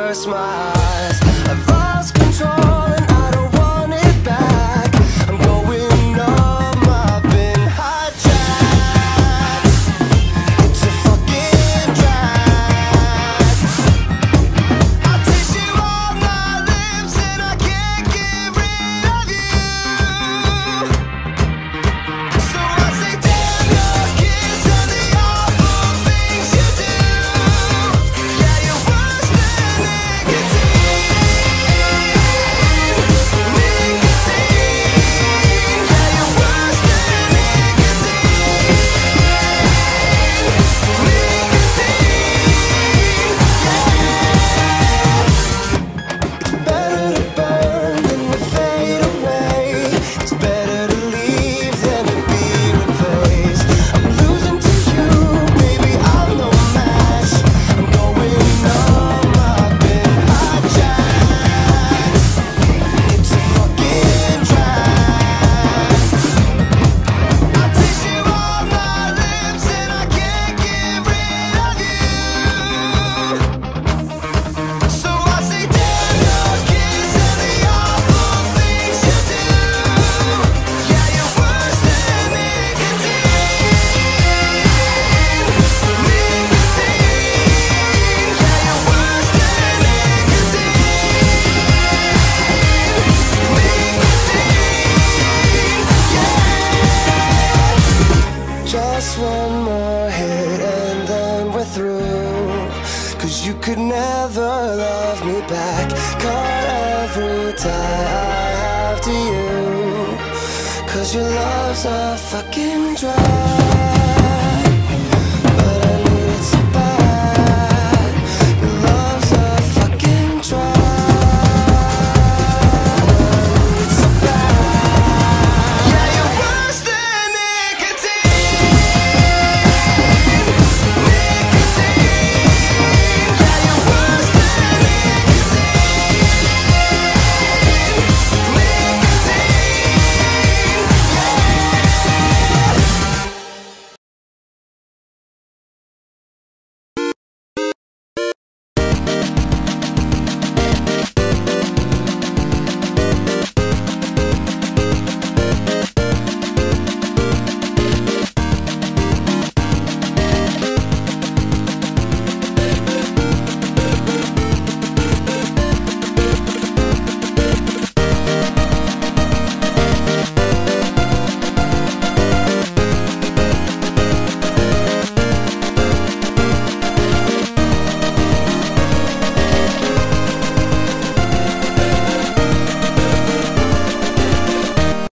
curse my eyes. I've lost control and I don't want it back. I'm going numb, I've been hijacked. It's a fucking drag. I taste you on my lips and I can't get rid of you. So I say damn your kiss and the awful things you do. Yeah, you're worse than nicotine. Nicotine. Yeah, you're worse than nicotine. Nicotine. Yeah. It's better to burn than to fade away. It's better to leave than to be replaced. I'm losing to you, baby, I'm no match. I'm going numb, I've been hijacked. It's a fucking drag. I taste you on my lips and I can't get rid of you. So I say damn your kiss and the awful things you do. Yeah, you're worse than nicotine. Nicotine. Yeah, you're worse than nicotine. Just one more hit and then we're through. 'Cause you could never love me back. Cut every tie I have to you. 'Cause your love's a fucking drag.